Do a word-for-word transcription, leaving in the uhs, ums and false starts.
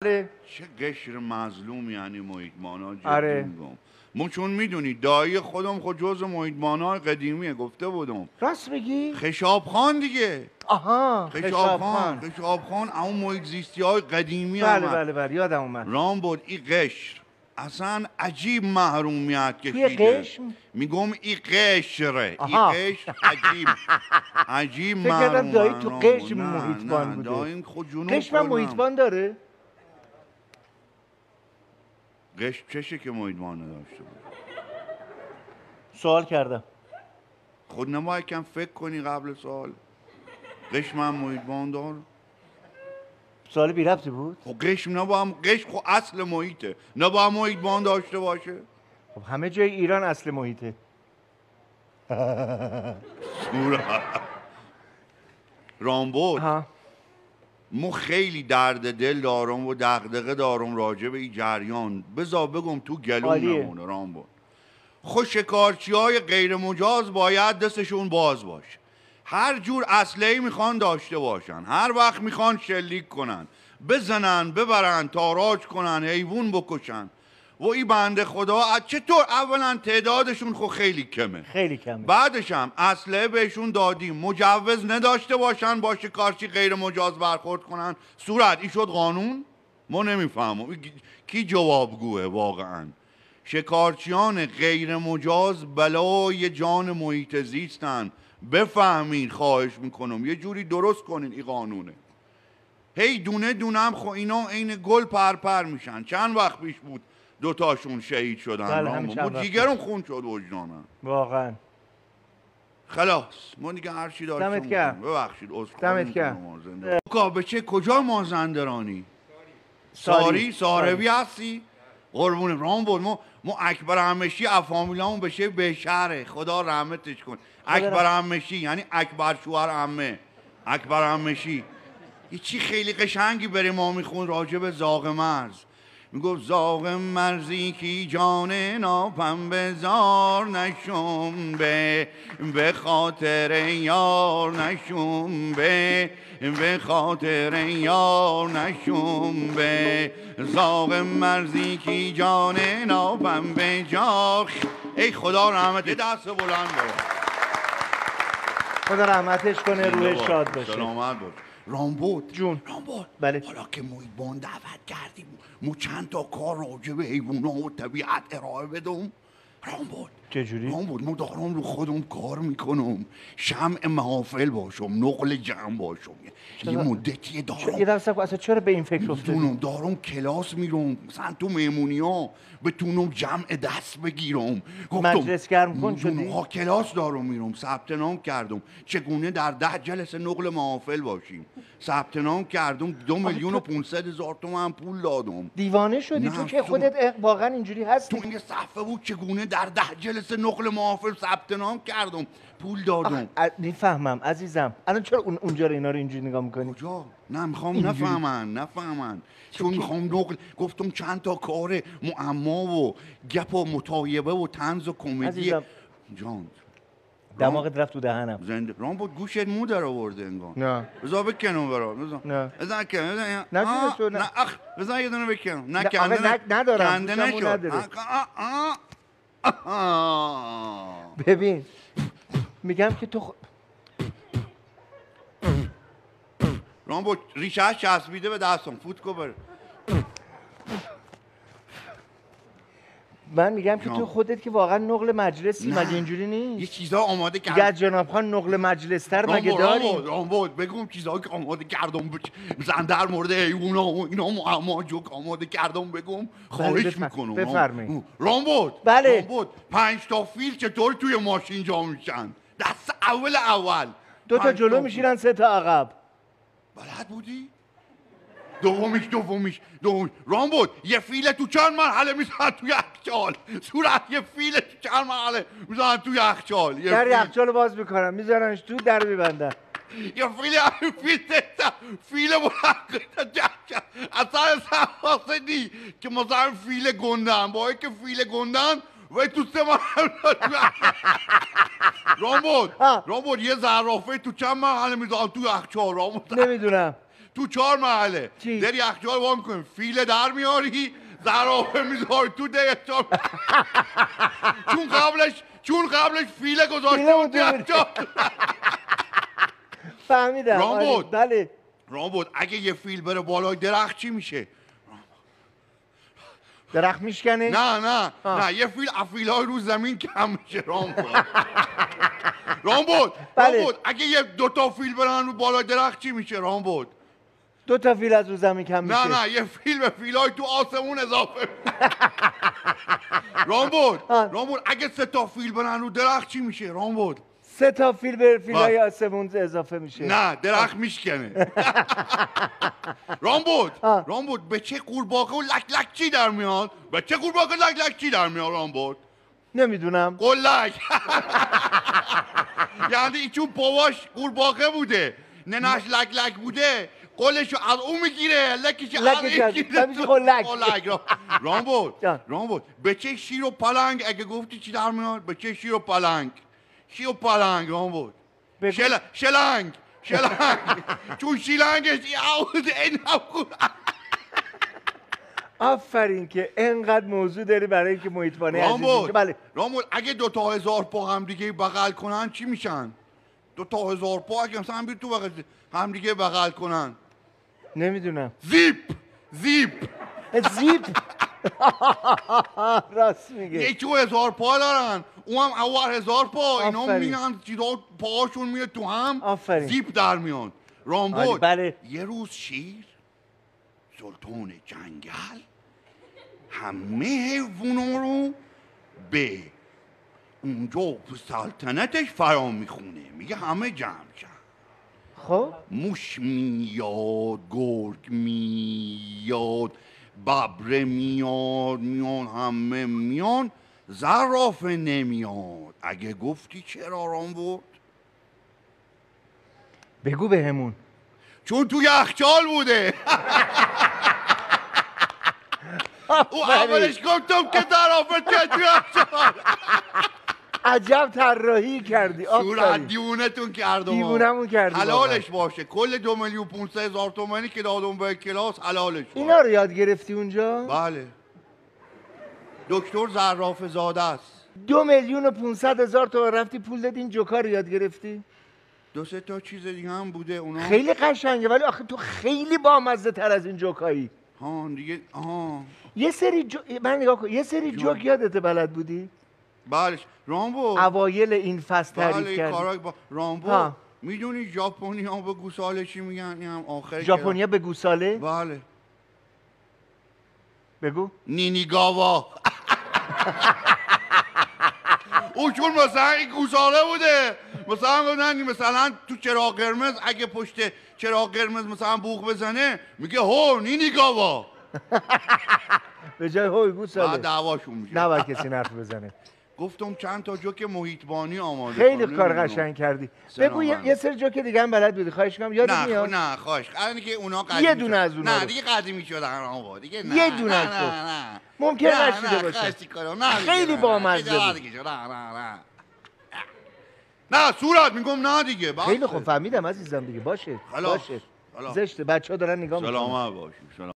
چه قشر مظلوم یعنی محیطمانا جدی آره. میگم. ما چون میدونی دایی خودم خود جز محیطمانا قدیمیه گفته بودم. راست میگی؟ خشاب خان دیگه. آها خشاب خان خشاب خان اون محیط زیستی های قدیمی بله هم بله بله یادم اومد. رام بود این قشر اصلا عجیب محرومیت توی کشیده. قشر؟ میگم این قشره این قشر عجیب عجیب فکر کردم محروم دایی تو قشر نه محیطبان نه بوده. داییم خود جنوب قشر من محیطبان داره؟ قشر چشه که محیطبان نداشته بود؟ سوال کردم. خود نباید کم فکر کنی قبل سوال. قشر من محیطبان دار؟ سوال بی ربطی بود؟ خب قشر نباید قشر خب اصل محیطه نباید محیطبان داشته باشه؟ خب همه جای ایران اصل محیطه. رامبد مو خیلی درد دل دارم و دغدغه دارم راجع به این جریان. بذار بگم تو گلوم نمونه رامبد. خود شکارچی های غیر مجاز باید دستشون باز باشه. هر جور اسلحه‌ای میخوان داشته باشن، هر وقت میخوان شلیک کنن، بزنن ببرن تاراج کنن حیوان بکشن. و این بنده خدا چطور اولا تعدادشون خب خیلی کمه خیلی کمه بعدش هم اسلحه بهشون دادیم مجوز نداشته باشن با شکارچی غیر مجاز برخورد کنن. صورت این شد قانون؟ ما نمیفهمم کی جوابگوه واقعا. شکارچیان غیر مجاز بلای جان محیط زیستن. بفهمین خواهش میکنم یه جوری درست کنین این قانونه. هی دونه دونه هم خب اینا عین گل پرپر میشن. چند وقت پیش بود دوتاشون شهید شدن. ما جیگرم خون شد وجدانم واقعا. خلاص ما دیگه هر چی داشتیم دمت گرم. ببخشید دمت گرم. کابچه کجا مازندرانی؟ ساری ساروی هستی؟ قربون رام بود. ما ما اکبر همشی افامیلامون بشه به شهره خدا رحمتش کن. اکبر همشی یعنی اکبر شوهر عمه اکبر همشی. یه چی خیلی قشنگی بریم ما میخون راجع به زاغ مرز. میگفت زاغ مرزی کی جان ناپم بزار نشون به به خاطر یار نشون به به خاطر یار نشون به زاغ مرزی کی جان ناپم بجار. ای خدا رحمت دست بلند بره. خدا رحمتش کنه روح شاد باشه. سلامت باشه. رامبد جون رامبد بله. حالا که محیطبان دعوت کردیم مو چند تا کار راجع به حیوونا و طبیعت ارائه بدم. رامبد چجوری؟ رامبد ما دارم رو خودم کار میکنم شمع محافل باشم نقل جمع باشم یه مدتی دارم. یه دست اصلا چرا به این فکر افتادی؟ دارم کلاس میرم مثلا تو مهمونی ها بتونم جمع دست بگیرم. مجلس گرم کن شدی؟ ها کلاس دارم میرم ثبت نام کردم چگونه در ده جلسه نقل محافل باشیم. ثبت نام کردم دو میلیون و پونصد هزار تومن پول دادم. دیوانه شدی تو که خودت واقعا اینجوری هستی. تو این صفحه بود چگونه در ده جلسه نقل محافل ثبت نام کردم پول دادم. میفهمم عزیزم. الان چرا اون اونجا رو اینا رو اینجوری نگاه میکنی؟ کجا؟ نه میخوام نفهمن نفهمن چون میخوام نقل گفتم چند تا کار معما و گپ و مطایبه و طنز و کمدی. جان دماغت رفت تو دهنم. زنده رام بود گوشت مو در آورده انگار. نه بذار بکنم برات بذار نه بذار کنم نه نه اخ بذار یه دونه بکنم نه کنده ندارم کنده نشد. ببین میگم که تو خ... رام بود ریشه چسبیده به دستم فوت کو بره. من میگم که تو خودت که واقعا نقل مجلسی مگه اینجوری نیست؟ یه چیزا آماده کردم. دیگه جناب خان نقل مجلس تر مگه داریم؟ رام بود بگم چیزایی که آماده کردم مثلا در مورد حیونا و اینا معما جوک آماده کردم بگم خواهش میکنم. بفرمایید. رام بود بله رام بود پنج تا فیل چطور توی ماشین جا میشن؟ دست اول اول دو تا جلو میشینن سه تا عقب. بلد بودی؟ دومیش دومیش دومیش رام بود یه فیل تو چند مرحله میزنن توی یخچال. صورت یه فیل تو چند مرحله میزنن توی یخچال. در یخچال باز میکنن میذارنش تو در میبندن. یه فیل فیل تتا فیل بلند اصلا اصلا دی که مثلا فیل گندن با که فیل گندن و تو سه مرحله رام بود رام بود یه زرافه تو چند مرحله میزنن توی یخچال. رام بود نمیدونم تو چهار محله چی؟ در یخچال وا میکنی فیله در میاری زرافه میذاری تو ده یخچال چون قبلش چون قبلش فیله گذاشته فیله بود بود تو یخچال فهمیدم رام آره، بود. بله رام بود اگه یه فیل بره بالای درخت چی میشه؟ درخت میشکنه نه نه آه. نه یه فیل افیلای رو زمین کم میشه رام بود رام بود بله. رام بود اگه یه دوتا فیل برن رو بالای درخت چی میشه رام بود؟ دو تا فیل از رو زمین کم میشه نه نه یه فیل به فیلای تو آسمون اضافه رام بود آه. رام بود اگه سه تا فیل برن رو درخت چی میشه رام بود؟ سه تا فیل به فیلای بله. آسمون اضافه میشه نه درخت میشکنه رام بود آه. رام بود به چه قورباغه و لک لک چی در میاد؟ به چه قورباغه لک لک چی در میاد رام بود؟ نمیدونم قلک یعنی چون باباش قورباغه بوده ننش لک لک بوده قلشو از اون میگیره لکش از لکش این از- میگیره میشه قلک. قلک را- رام بود جان. رام بود به چه شیر و پلنگ اگه گفتی چی در میاد به چه شیر و پلنگ شیر و پلنگ رام بود بگو. شل... شلنگ شلنگ چون شیلنگش یعود این نبود آفرین که انقدر موضوع داری برای اینکه محیطوانه رام عزیز اینجا. بود بله رام بود اگه دو تا هزار پا هم دیگه بغل کنن چی میشن؟ دو تا هزار پا اگه مثلا بیر تو بغل هم دیگه بغل کنن نمیدونم زیپ زیپ زیپ راست میگه یکی و هزار پا دارن اون هم اول هزار پا اینا آفرین. میرن چیزا پاهاشون میره تو هم آفرین. زیپ در میان رام آره، بود بله. یه روز شیر سلطان جنگل همه حیوونا رو به اونجا تو سلطنتش فرا میخونه میگه همه جمع شن خب موش میاد گرگ میاد ببره میاد میان همه میان زرافه نمیاد اگه گفتی چرا رام بود؟ بگو بهمون چون تو یخچال بوده او اولش گفتم که زرافه که تو یخچال عجب طراحی کردی صورت آفرین دیوونتون کردم دیوونمون کردی حلالش باشه کل دو میلیون پونسد هزار تومنی که دادم به کلاس حلالش باشه اینا رو یاد گرفتی اونجا بله دکتر زرافه زاده است دو میلیون و پونصد هزار تومن رفتی پول دادی این جوکا رو یاد گرفتی دو سه تا چیز دیگه هم بوده اونا خیلی قشنگه ولی آخه تو خیلی بامزه تر از این جوکایی ها دیگه آها یه سری جو... من نگاه کن یه سری جوک یادت بلد بودی بله رامبو اوایل این فصل تعریف بله کردی کارای با رامبو ها. میدونی ژاپنی ها به گوساله چی میگن این هم آخر ژاپنیا به گوساله بله بگو نینیگاوا او چون مثلا این گوساله بوده مثلا گفتن مثلا تو چراغ قرمز اگه پشت چراغ قرمز مثلا بوق بزنه میگه هو نینیگاوا به جای هوی بعد گوساله دعواشون میشه نباید کسی حرف بزنه گفتم چند تا جوک محیطبانی آماده خیلی کنم. کار نمی‌دونم. قشنگ کردی سلام بگو یه, علیکم. یه سری جوک دیگه هم بلد بودی خواهش کنم یادت نه میاد خب نه خواهش الان که اونا قدیمی یه دونه شدن. از اونا نه رو. دیگه قدیمی شدن آقا دیگه نه یه دونه نه از تو. نه نه ممکنه نه، نشیده نه، باشه. خواهشی کنم. نه دیگه، خیلی نه، بامزه نه، بود. دیگه، نه نه نه نه صورت میگم نه دیگه بس. خیلی خوب فهمیدم عزیزم دیگه باشه خلاص. باشه خلاص. زشته بچه ها دارن نگاه میکنن سلامت باشی سلام